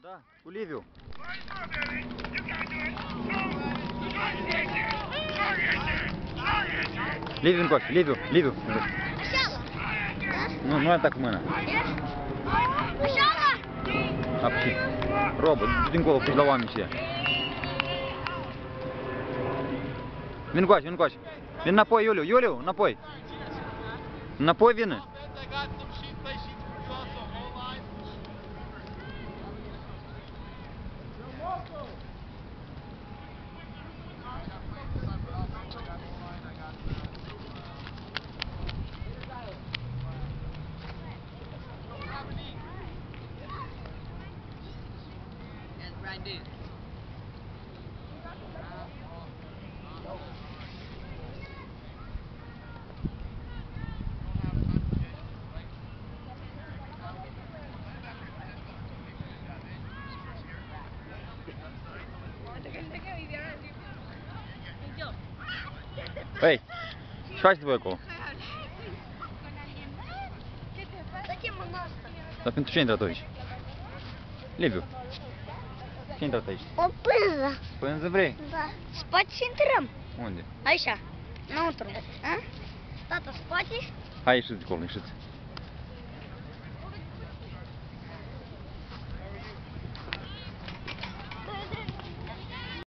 Da, cu Liviu. Liviu încoace, Liviu. Nu arăta cu mâna. Apși. Robă, du-te dincolo, puși la oameni și ea. Vin încoace. Vin înapoi, Iuliu, înapoi. Înapoi vină. Păi, ce faceți voi acolo? Dar pentru ce ai intrat aici? Liviu, ce ai intrat aici? O pânză. Pânză vrei? Da. Spate și intrăm. Unde? Aici, înăuntru. Tata, spate. Hai, ieșiți de acolo, ieșiți.